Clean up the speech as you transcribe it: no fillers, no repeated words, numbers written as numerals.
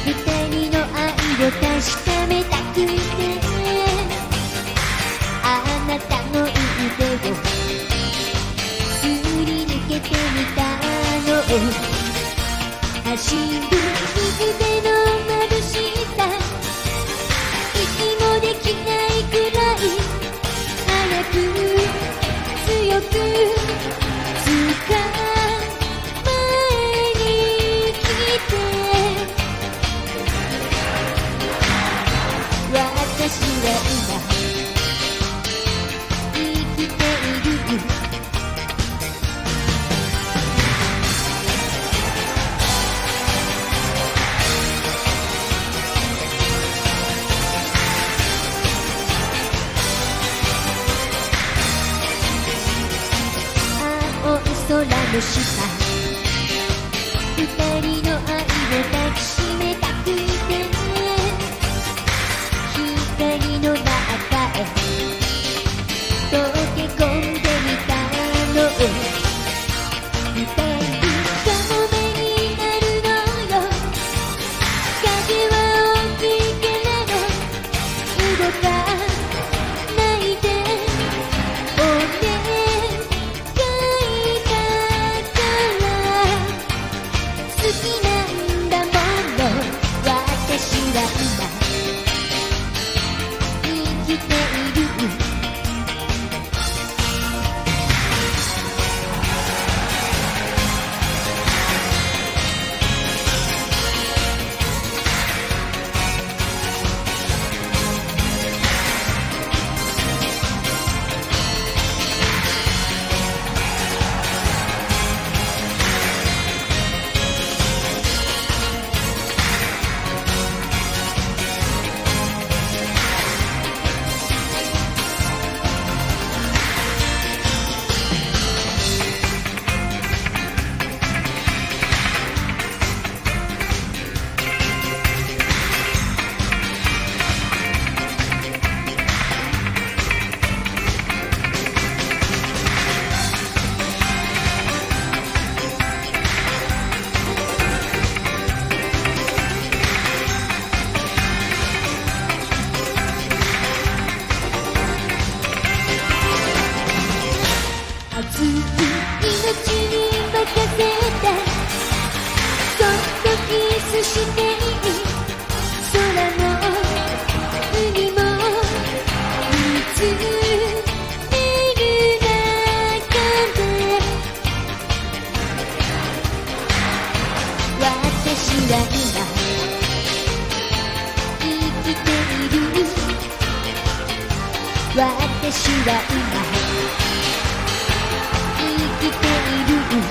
人の愛を確かめたくて、あなたの腕をすり抜けてみたの。走る水辺の眩しさ、息もできないくらい早く強く捕まえに来て、私は今生きている。空の下、二人の愛を抱きしめたくて、光の中へ溶け込んでみたの。二人カモメになるのよ。風は大きいけれど動かないでお願い。好きなんだもの、私は今生きている。熱い命に任せて、そっとキスしていい。空も海も見つめる中で、私は今生きている。私は今生きている。